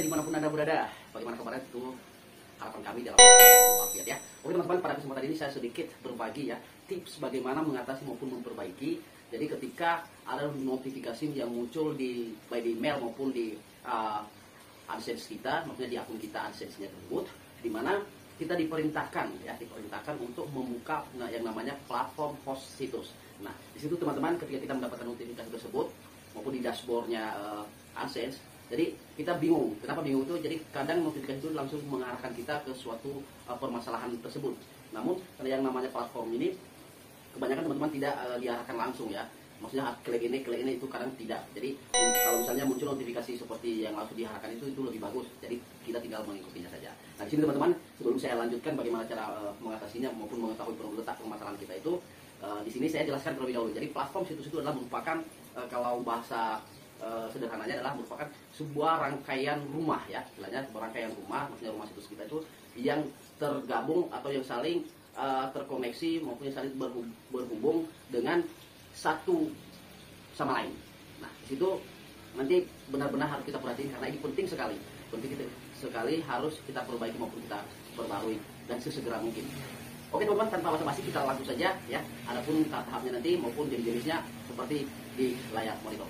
dimanapun Anda berada, bagaimana kabarnya itu harapan kami dalam walafiat ya. Oke teman-teman, pada kesempatan ini saya sedikit berbagi ya tips bagaimana mengatasi maupun memperbaiki. Jadi ketika ada notifikasi yang muncul baik di email maupun di AdSense kita, maksudnya di akun kita AdSense-nya tersebut, di mana kita diperintahkan untuk membuka yang namanya platform host situs. Nah, di situ teman-teman ketika kita mendapatkan notifikasi tersebut maupun di dashboardnya AdSense, jadi kita bingung. Kenapa bingung itu? Jadi kadang notifikasi itu langsung mengarahkan kita ke suatu permasalahan tersebut. Namun yang namanya platform ini kebanyakan teman-teman tidak diarahkan langsung ya. Maksudnya klik ini itu kadang tidak. Jadi kalau misalnya muncul notifikasi seperti yang langsung diarahkan itu lebih bagus. Jadi kita tinggal mengikutinya saja. Nah di sini teman-teman, sebelum saya lanjutkan bagaimana cara mengatasinya maupun mengetahui letak permasalahan kita itu, di sini saya jelaskan terlebih dahulu. Jadi platform situs itu adalah merupakan kalau bahasa sederhananya adalah merupakan sebuah rangkaian rumah ya, istilahnya sebuah rangkaian rumah, maksudnya rumah situs kita itu yang tergabung atau yang saling terkoneksi maupun yang saling berhubung dengan satu sama lain. Nah, di situ nanti benar-benar harus kita perhatiin karena ini penting sekali harus kita perbaiki maupun kita perbarui dan sesegera mungkin. Oke teman-teman, tanpa basa-basi kita langsung saja ya. Adapun tahap-tahapnya nanti maupun jenis-jenisnya seperti di layar monitor.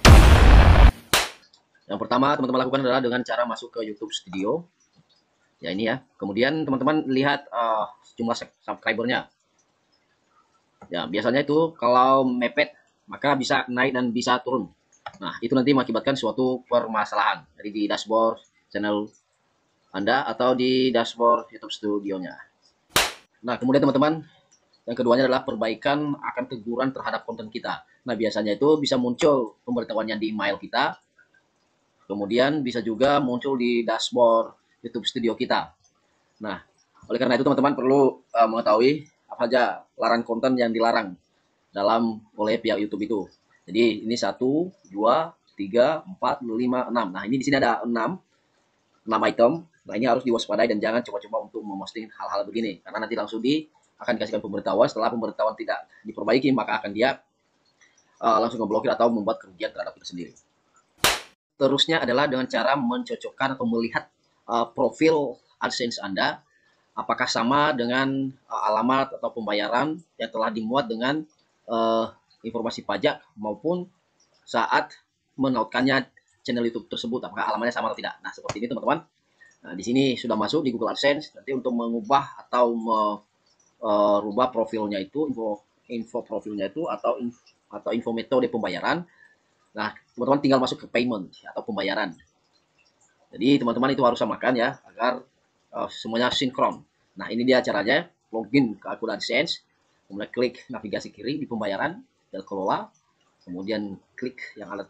Yang pertama teman-teman lakukan adalah dengan cara masuk ke YouTube Studio. Ya ini ya. Kemudian teman-teman lihat jumlah subscribernya. Ya, biasanya itu kalau mepet maka bisa naik dan bisa turun. Nah, itu nanti mengakibatkan suatu permasalahan. Jadi di dashboard channel Anda atau di dashboard YouTube Studio-nya. Nah, kemudian teman-teman, yang keduanya adalah perbaikan akan teguran terhadap konten kita. Nah, biasanya itu bisa muncul pemberitahuannya di email kita. Kemudian bisa juga muncul di dashboard YouTube Studio kita. Nah, oleh karena itu teman-teman perlu mengetahui apa saja larangan konten yang dilarang oleh pihak YouTube itu. Jadi ini 1, 2, 3, 4, 5, 6. Nah ini di sini ada 6 item. Nah ini harus diwaspadai dan jangan coba-coba untuk memposting hal-hal begini karena nanti langsung akan dikasihkan pemberitahuan. Setelah pemberitahuan tidak diperbaiki maka akan dia langsung ngeblokir atau membuat kerugian terhadap kita sendiri. Terusnya adalah dengan cara mencocokkan atau melihat profil AdSense Anda apakah sama dengan alamat atau pembayaran yang telah dimuat dengan informasi pajak maupun saat menautkannya channel YouTube tersebut, apakah alamatnya sama atau tidak. Nah seperti ini teman-teman. Nah di sini sudah masuk di Google AdSense. Nanti untuk mengubah atau merubah profilnya itu, info profilnya itu atau info metode pembayaran. Nah teman-teman tinggal masuk ke payment atau pembayaran. Jadi teman-teman itu harus samakan ya agar semuanya sinkron. Nah ini dia caranya, login ke akun AdSense, kemudian klik navigasi kiri di pembayaran dan kelola, kemudian klik yang ada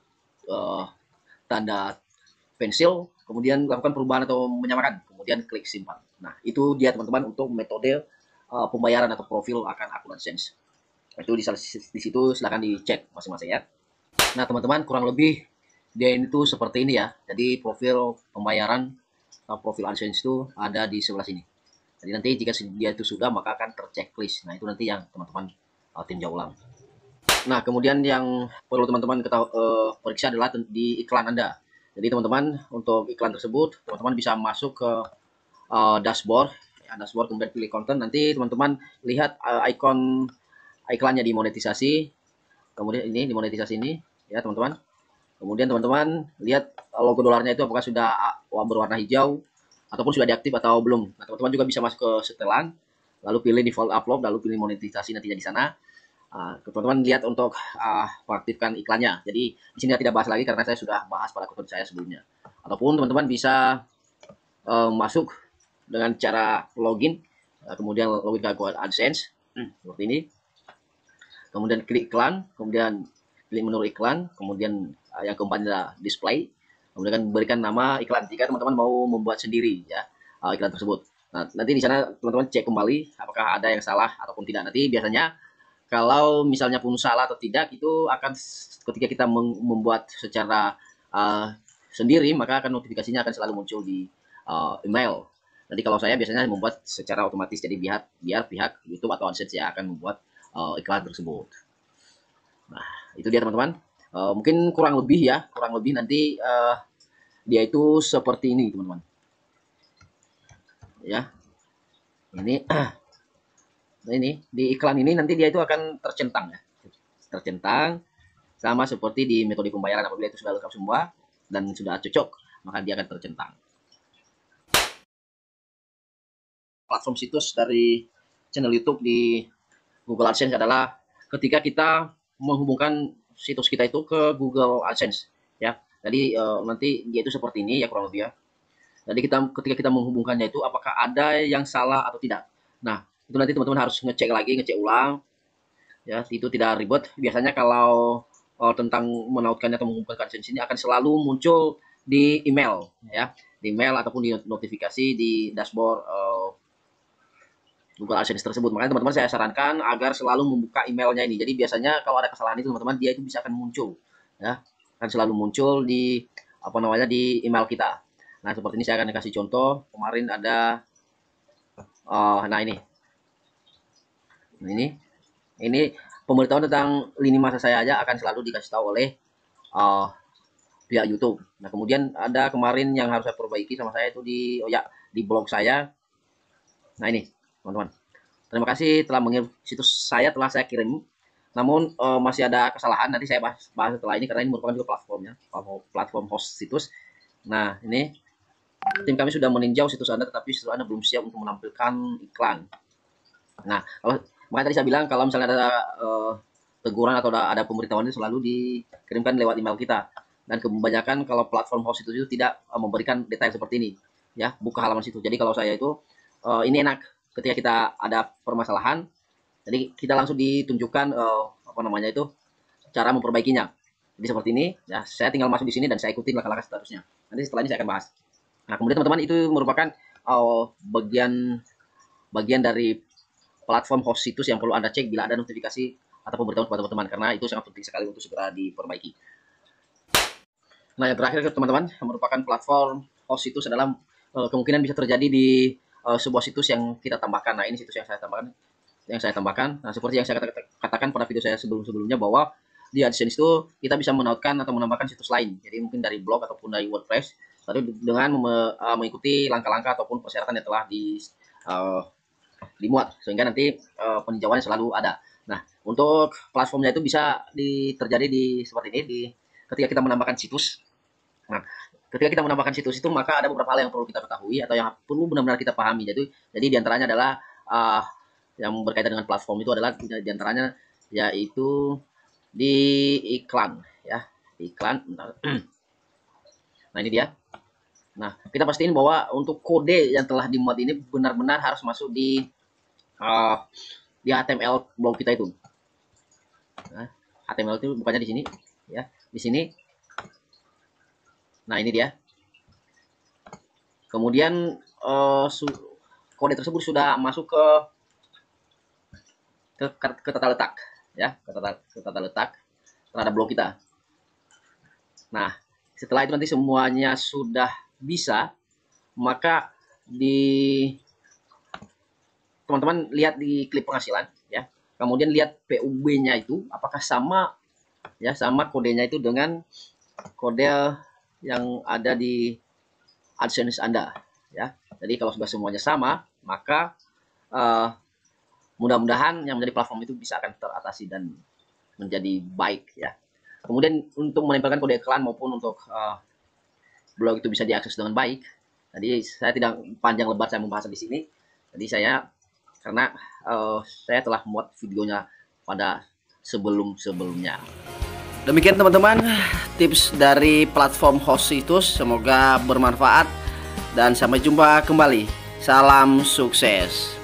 tanda pensil, kemudian lakukan perubahan atau menyamakan, kemudian klik simpan. Nah itu dia teman-teman untuk metode pembayaran atau profil akan akun AdSense. Itu di situ silahkan dicek masing-masing ya. Nah teman-teman kurang lebih dia itu seperti ini ya. Jadi profil pembayaran profil AdSense itu ada di sebelah sini. Jadi nanti jika dia itu sudah maka akan terchecklist. Nah itu nanti yang teman-teman tinjau ulang. Nah kemudian yang perlu teman-teman periksa adalah di iklan Anda. Jadi teman-teman untuk iklan tersebut teman-teman bisa masuk ke dashboard, dashboard kemudian pilih konten. Nanti teman-teman lihat ikon iklannya dimonetisasi. Kemudian ini dimonetisasi ini ya teman-teman. Kemudian teman-teman lihat logo dolarnya itu apakah sudah berwarna hijau ataupun sudah diaktif atau belum. Nah, teman-teman juga bisa masuk ke setelan, lalu pilih default upload, lalu pilih monetisasi nantinya di sana. Teman-teman lihat untuk mengaktifkan iklannya. Jadi di sini tidak bahas lagi karena saya sudah bahas pada konten saya sebelumnya. Ataupun teman-teman bisa masuk dengan cara login, kemudian login ke akun AdSense seperti ini. Kemudian klik iklan, kemudian pilih menu iklan, kemudian yang keempat adalah display, kemudian berikan nama iklan jika teman-teman mau membuat sendiri ya iklan tersebut. Nah nanti di sana teman-teman cek kembali apakah ada yang salah ataupun tidak. Nanti biasanya kalau misalnya pun salah atau tidak itu akan ketika kita membuat secara sendiri maka akan notifikasinya akan selalu muncul di email. Jadi kalau saya biasanya membuat secara otomatis, jadi biar pihak YouTube atau AdSense ya akan membuat iklan tersebut. Nah itu dia teman-teman. Mungkin kurang lebih nanti dia itu seperti ini teman-teman. Ya, ini ini di iklan ini nanti dia itu akan tercentang ya, tercentang sama seperti di metode pembayaran. Apabila itu sudah lengkap semua dan sudah cocok, maka dia akan tercentang. Platform situs dari channel YouTube di Google AdSense adalah ketika kita menghubungkan situs kita itu ke Google AdSense ya. Jadi nanti dia itu seperti ini ya kurang lebih ya. Jadi ketika kita menghubungkannya itu apakah ada yang salah atau tidak. Nah, itu nanti teman-teman harus ngecek lagi, ngecek ulang. Ya, itu tidak ribet. Biasanya kalau tentang menautkannya atau menghubungkan AdSense ini akan selalu muncul di email ya, di email ataupun di notifikasi di dashboard Google AdSense tersebut. Makanya teman-teman saya sarankan agar selalu membuka emailnya ini. Jadi biasanya kalau ada kesalahan itu teman-teman, dia itu bisa akan muncul ya, akan selalu muncul di di email kita. Nah, seperti ini saya akan kasih contoh. Kemarin ada nah ini pemberitahuan tentang lini masa saya aja akan selalu dikasih tahu oleh pihak YouTube. Nah, kemudian ada kemarin yang harus saya perbaiki sama saya itu di blog saya. Nah, ini teman-teman, terima kasih telah mengirim situs saya, telah saya kirim, namun masih ada kesalahan. Nanti saya bahas setelah ini karena ini merupakan juga platform host situs. Nah, ini tim kami sudah meninjau situs Anda, tetapi situs Anda belum siap untuk menampilkan iklan. Nah, makanya tadi saya bilang kalau misalnya ada teguran atau ada pemberitahuan itu selalu dikirimkan lewat email kita. Dan kebanyakan kalau platform host itu tidak memberikan detail seperti ini, ya, buka halaman situ. Jadi kalau saya itu ini enak ketika kita ada permasalahan, jadi kita langsung ditunjukkan cara memperbaikinya. Jadi seperti ini, ya, saya tinggal masuk di sini dan saya ikutin langkah-langkah seterusnya. Nanti setelah ini saya akan bahas. Nah, kemudian teman-teman itu merupakan bagian dari platform host situs yang perlu Anda cek bila ada notifikasi atau pemberitahuan kepada teman-teman, karena itu sangat penting sekali untuk segera diperbaiki. Nah, yang terakhir teman-teman, merupakan platform host situs adalah kemungkinan bisa terjadi di sebuah situs yang kita tambahkan. Nah, ini situs yang saya tambahkan. Nah, seperti yang saya katakan pada video saya sebelumnya bahwa di AdSense itu kita bisa menautkan atau menambahkan situs lain. Jadi mungkin dari blog ataupun dari WordPress, tapi dengan mengikuti langkah-langkah ataupun persyaratan yang telah dimuat, sehingga nanti peninjauannya selalu ada. Nah, untuk platformnya itu bisa terjadi seperti ini ketika kita menambahkan situs. Nah, ketika kita menambahkan situs itu, maka ada beberapa hal yang perlu kita ketahui atau yang perlu benar-benar kita pahami. Jadi diantaranya adalah yang berkaitan dengan platform itu adalah diantaranya yaitu di iklan ya, di iklan. Nah, ini dia. Nah, kita pastiin bahwa untuk kode yang telah dimuat ini benar-benar harus masuk di HTML blog kita itu. Nah, HTML itu bukannya di sini ya, di sini. Nah, ini dia. Kemudian kode tersebut sudah masuk ke tata letak ya, ke tata letak terhadap blog kita. Nah, setelah itu nanti semuanya sudah bisa, maka teman-teman lihat di klip penghasilan ya. Kemudian lihat PUB-nya itu apakah sama ya, sama kodenya itu dengan kode yang ada di AdSense Anda ya. Jadi kalau sudah semuanya sama, maka mudah-mudahan yang menjadi platform itu bisa akan teratasi dan menjadi baik ya. Kemudian untuk menempelkan kode iklan maupun untuk blog itu bisa diakses dengan baik. Jadi saya tidak panjang lebar saya membahasnya di sini. Jadi karena saya telah membuat videonya pada sebelumnya. Demikian teman-teman tips dari platform host situs, semoga bermanfaat dan sampai jumpa kembali. Salam sukses.